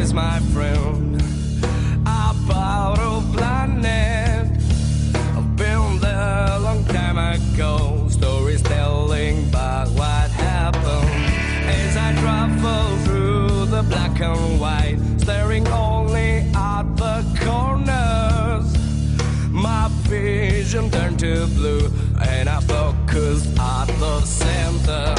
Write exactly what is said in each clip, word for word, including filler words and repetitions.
stories, my friend, about a planet. I've been there a long time ago. Stories telling back what happened as I travel through the black and white, staring only at the corners. My vision turned to blue and I focused at the center.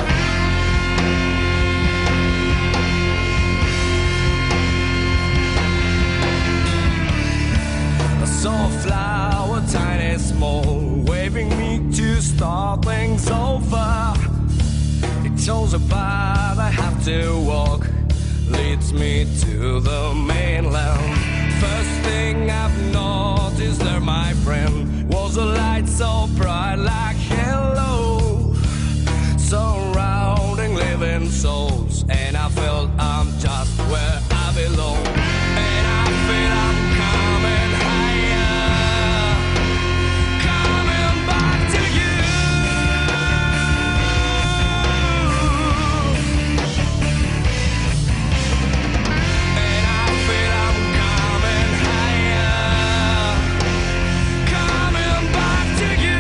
I saw a flower, tiny, small, waving me to start things over. It shows a path I have to walk, leads me to the mainland. First thing I've noticed there, my friend, was a light so bright like halo, surrounding living souls, and I felt I'm just where I belong. And I feel I'm coming higher, coming back to you. And I feel I'm coming higher, coming back to you.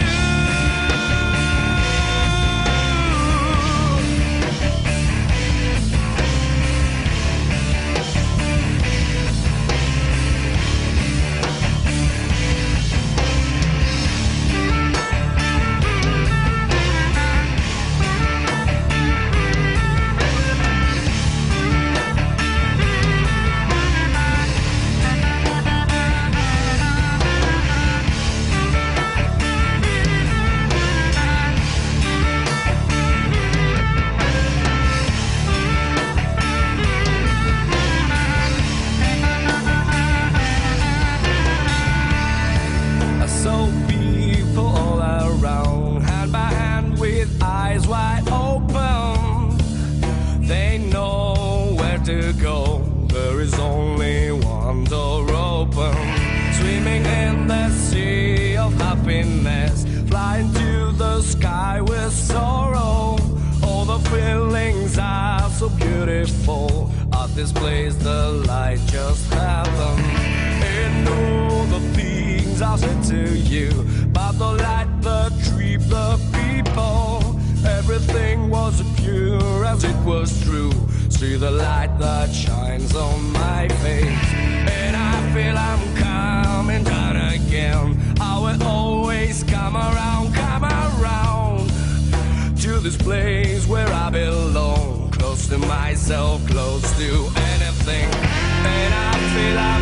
I saw people all around, hand by hand with eyes wide open. They know where to go, there is only one door open. Swimming in the sea of happiness, flying to the sky with sorrow. All the feelings are so beautiful. At this place the light just happened. And all the things I said to you, about the light, the tree, the people, everything was pure as it was true. See the light that shines on my face, and I feel I'm coming down again. I will always come around, come around to this place where I belong, close to myself, close to anything. And I feel I'm